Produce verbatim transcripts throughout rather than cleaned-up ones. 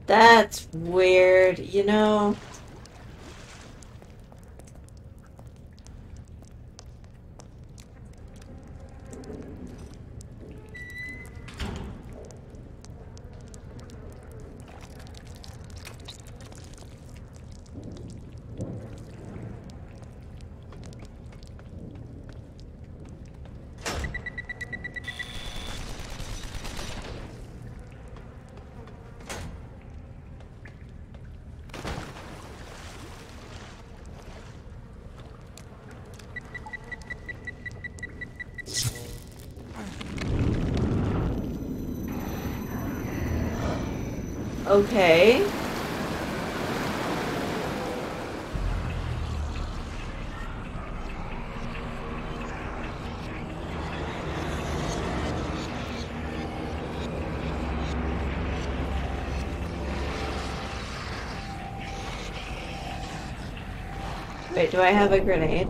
That's weird, you know? Okay. Wait, do I have a grenade?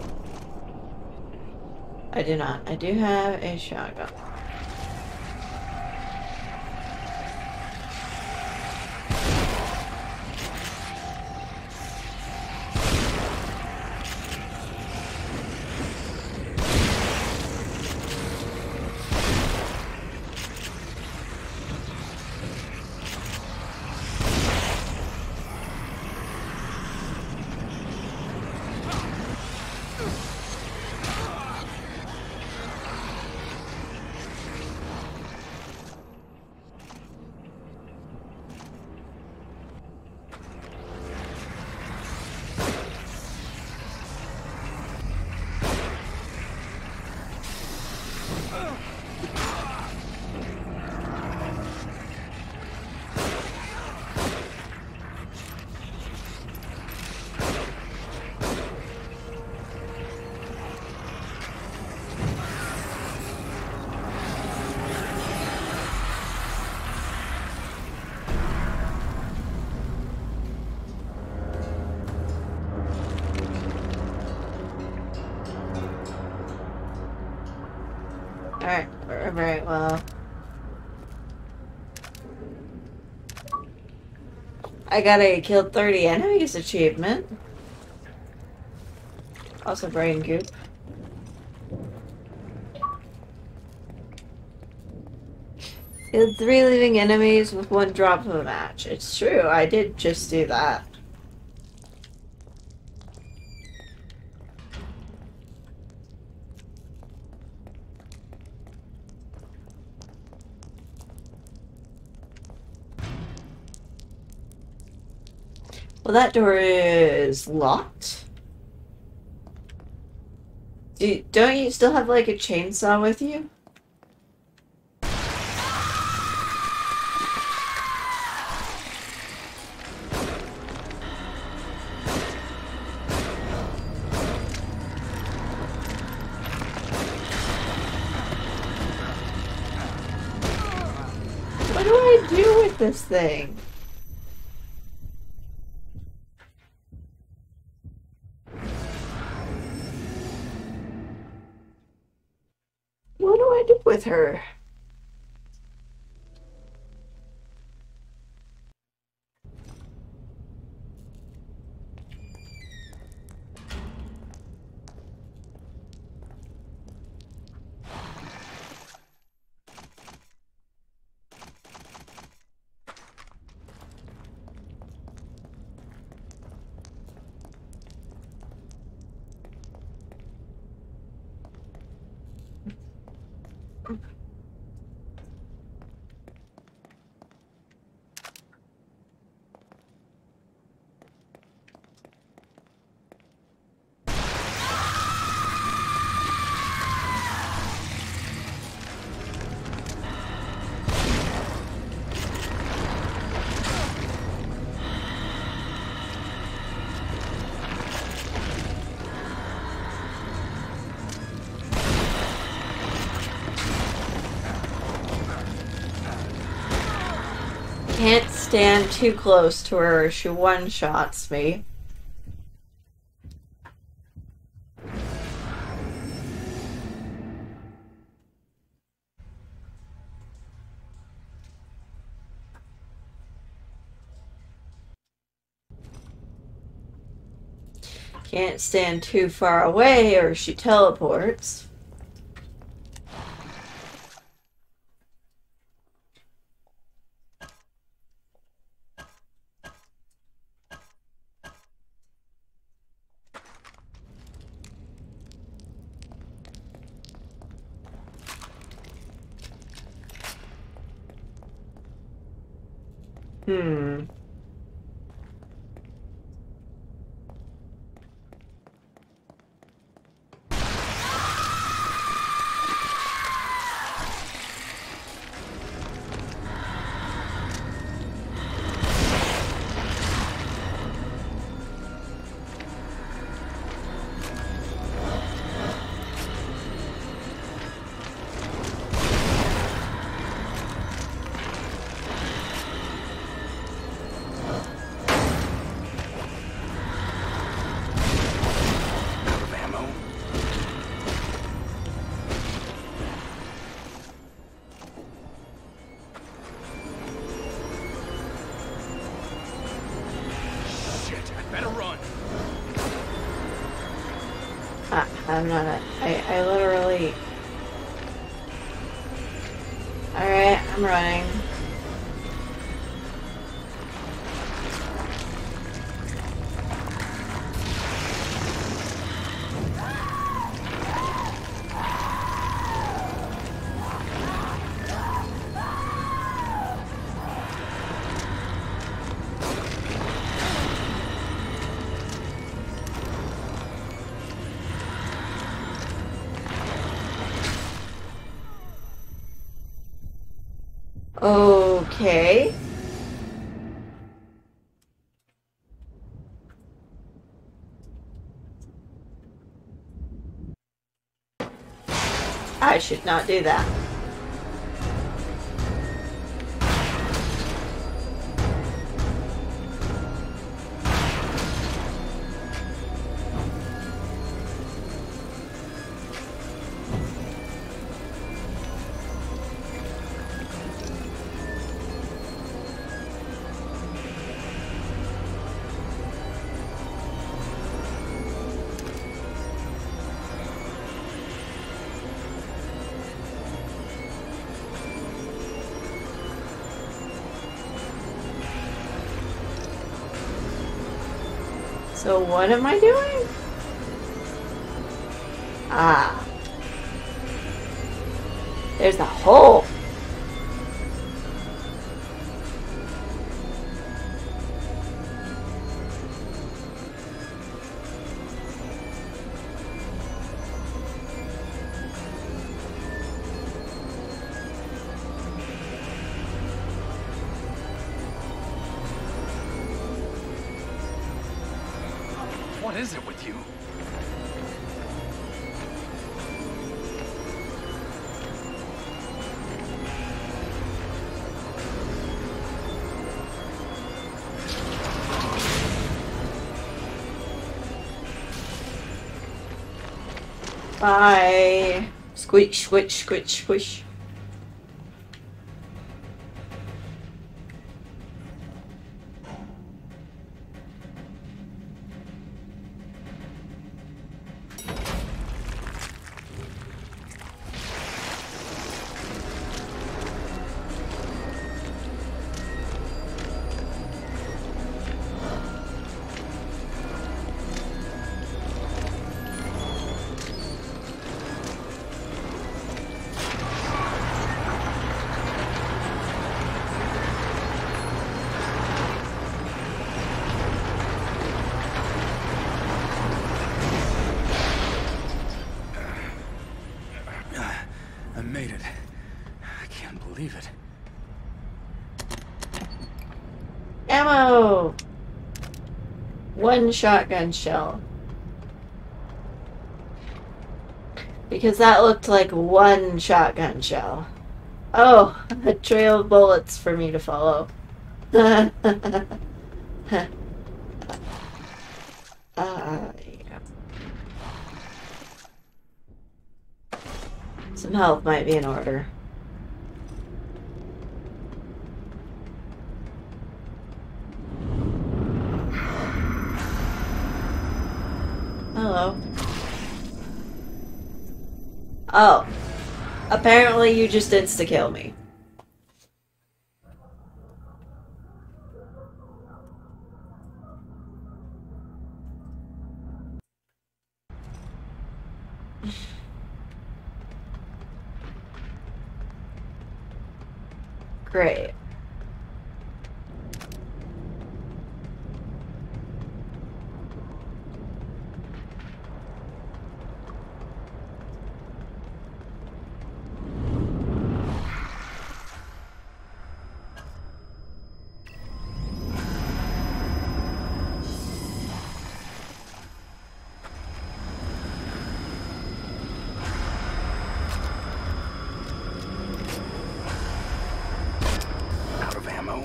I do not. I do have a shotgun. Alright, alright, well. I got a killed thirty enemies achievement. Also brain goop. Killed three living enemies with one drop of a match. It's true, I did just do that. Well, that door is locked. Do, don't you still have, like, a chainsaw with you? What do I do with this thing? What do I do with her? Can't stand too close to her. She one-shots me. Can't stand too far away or she teleports. Hmm. I'm not a, I, I literally... Alright, I'm running. Okay. I should not do that. So what am I doing? Ah. There's a hole. What is it with you? Bye. Squish, squish, squish, squish. I made it. I can't believe it. Ammo! One shotgun shell. Because that looked like one shotgun shell. Oh, a trail of bullets for me to follow. uh, yeah. Some help might be in order. Oh. Apparently you just insta-kill me. Great. Out of ammo.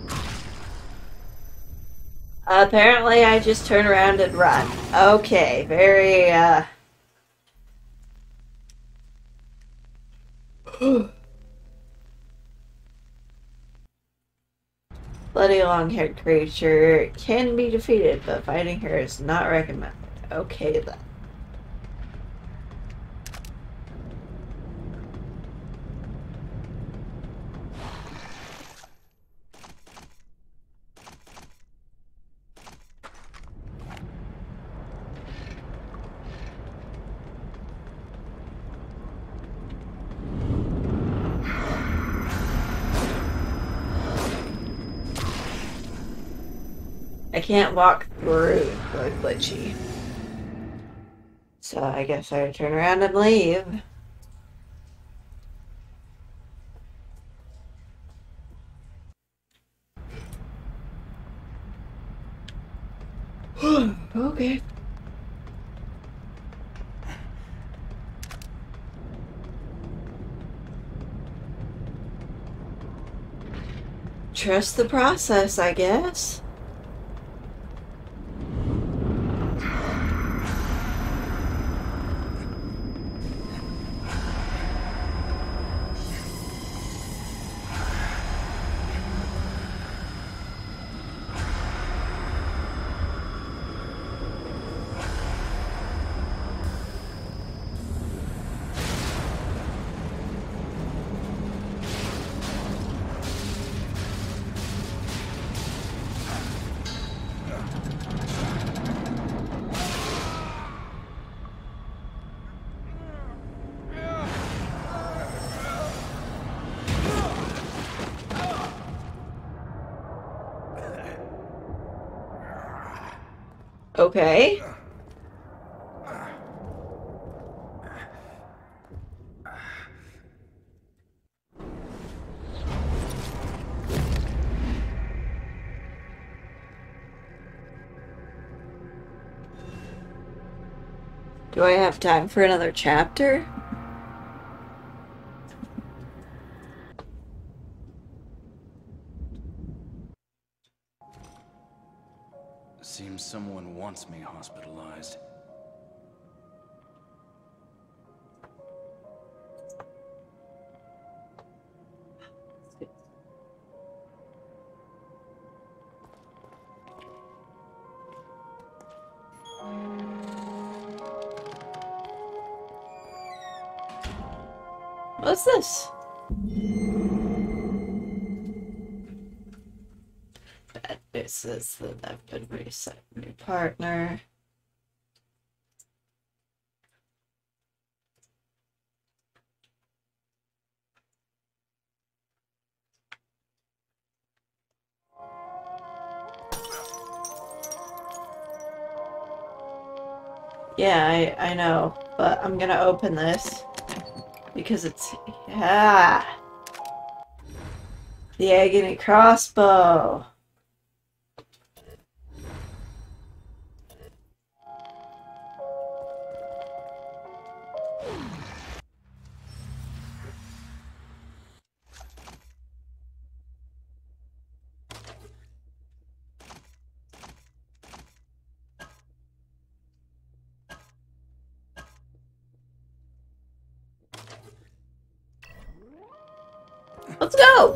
Apparently I just turn around and run. Okay, very, uh... bloody long-haired creature can be defeated, but fighting her is not recommended. Okay, then. I can't walk through the glitchy. So I guess I turn around and leave. Okay. Trust the process, I guess. Okay. Do I have time for another chapter? Seems someone wants me hospitalized. What's this? It says that I've been reset. New partner. Yeah, I, I know, but I'm gonna open this because it's, yeah, the agony crossbow. Let's go!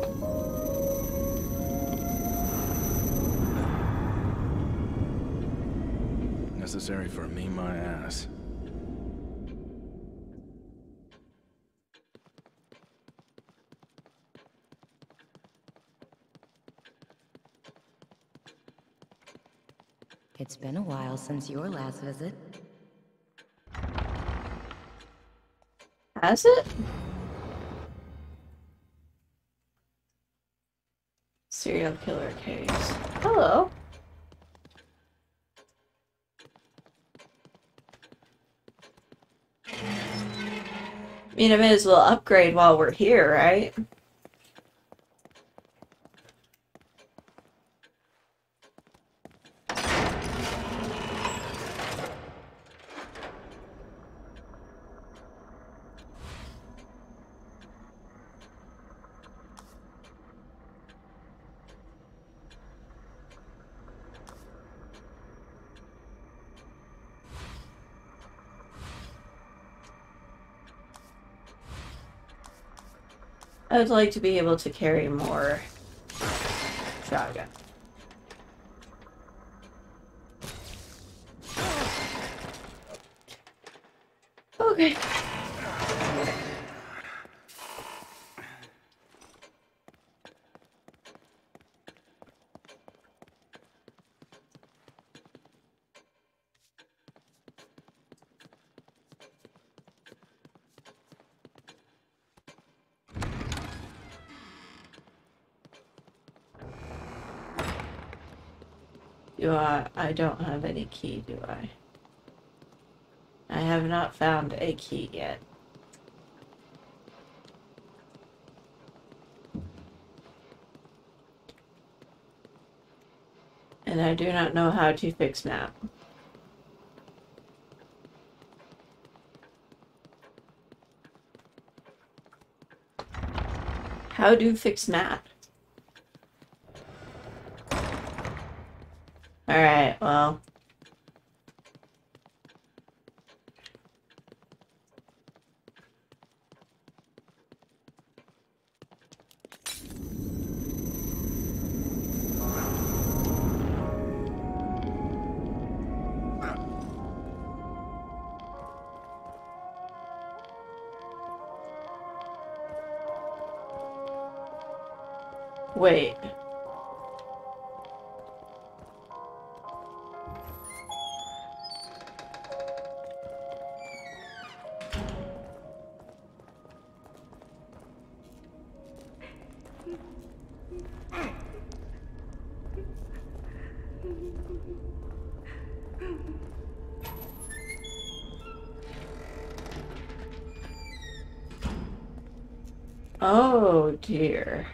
Necessary for me, my ass. It's been a while since your last visit. Has it? Serial killer case. Hello. I mean, I may as well upgrade while we're here, right? I would like to be able to carry more shotgun. Okay. Do I? I don't have any key, do I? I have not found a key yet. And I do not know how to fix map. How do fix map? Alright, well. Wait. Oh dear.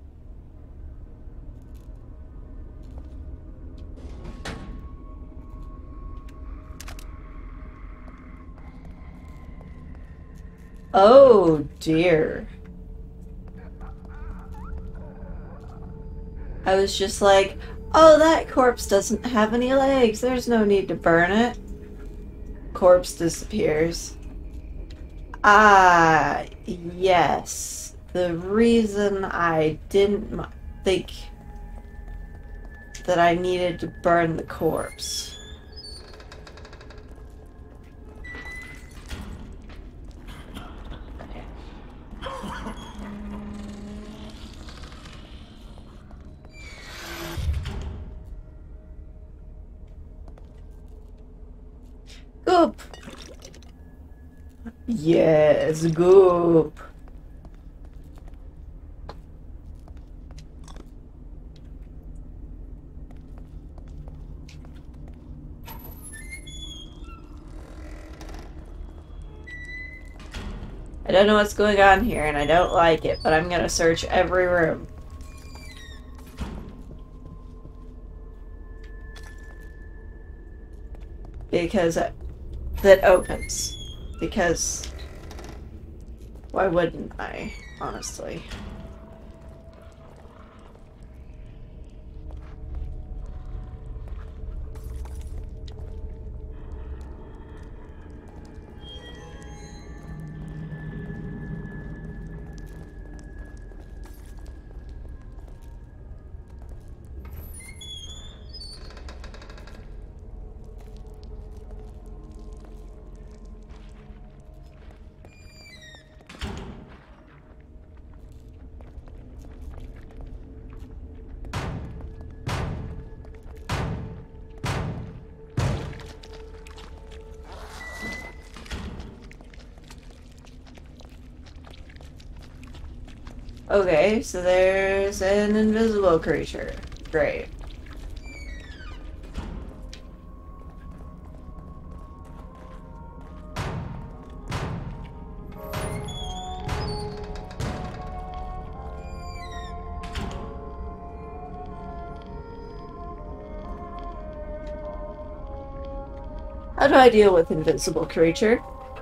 Oh dear. I was just like, oh, that corpse doesn't have any legs. There's no need to burn it. Corpse disappears. Ah, yes. The reason I didn't think that I needed to burn the corpse. Goop! Yes, goop! I don't know what's going on here and I don't like it, but I'm gonna search every room. Because that opens. Because why wouldn't I, honestly? Okay, so there's an invisible creature. Great. How do I deal with invisible creature?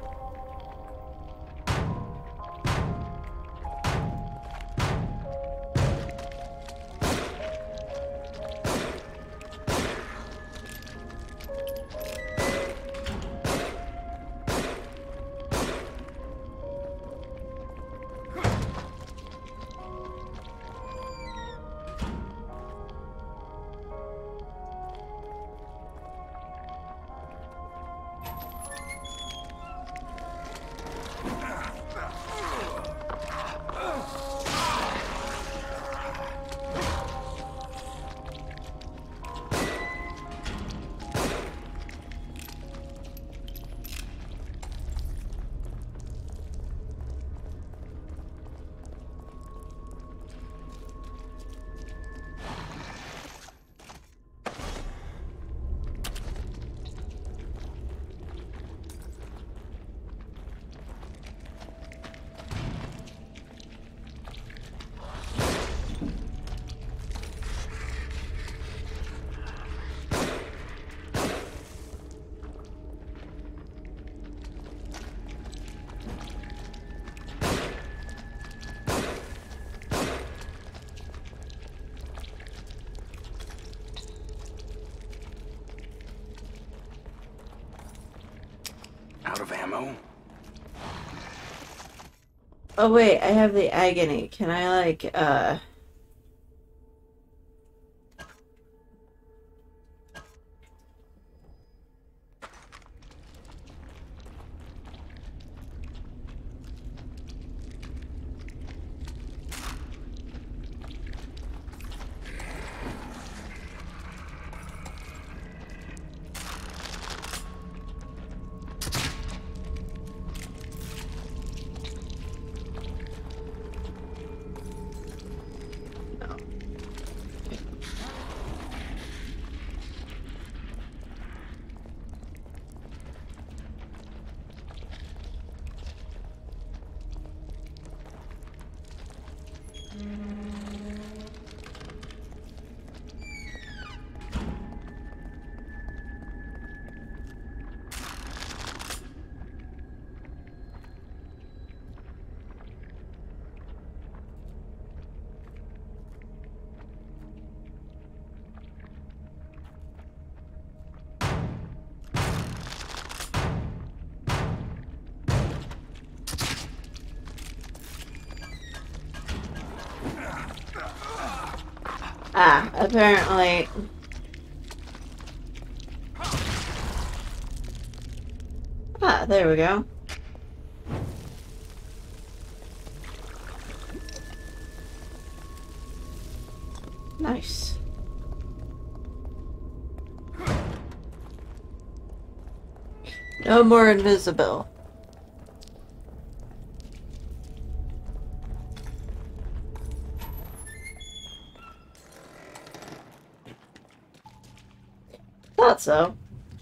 Out of ammo? Oh wait, I have the agony. Can I like, uh... Ah, apparently... Ah, there we go. Nice. No more invisible. Thought so.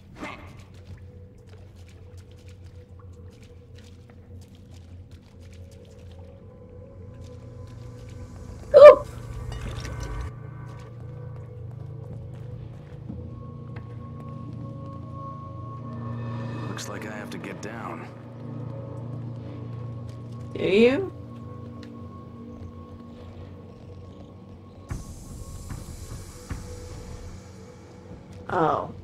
Oop! Looks like I have to get down. Do you? Oh.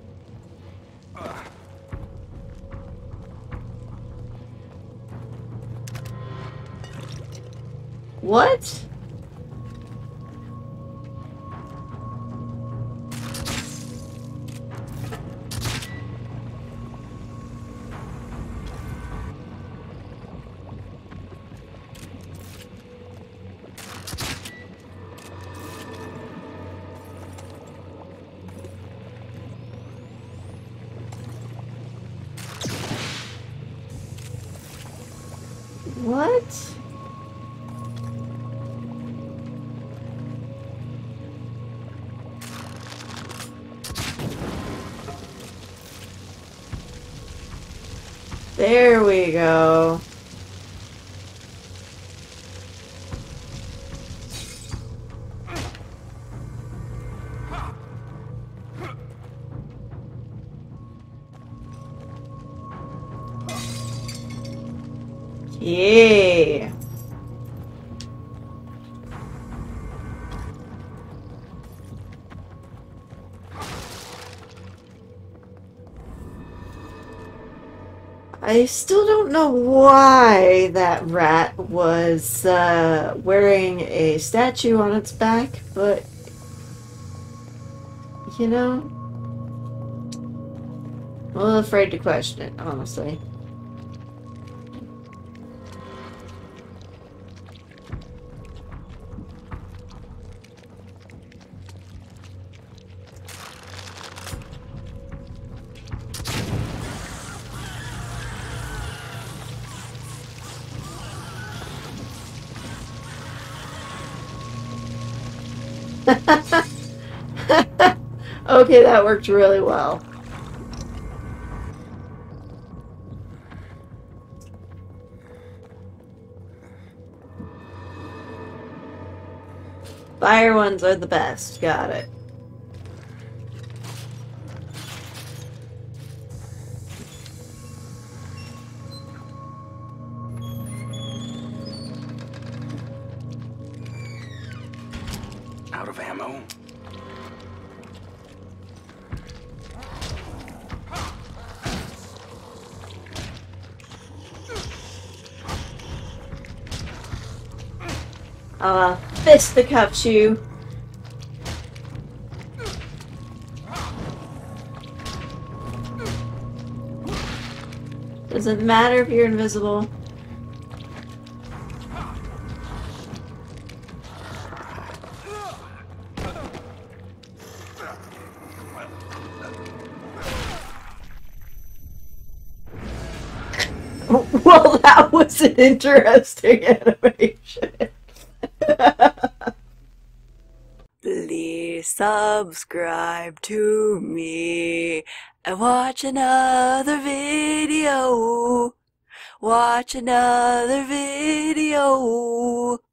What? What? There we go. Yay! I still don't know why that rat was uh, wearing a statue on its back, but you know, I'm a little afraid to question it, honestly. Okay, that worked really well. Fire ones are the best. Got it. Out of ammo? Uh, fisticuffs you. Doesn't matter if you're invisible. Well, that was an interesting animation. Please subscribe to me and watch another video. Watch another video.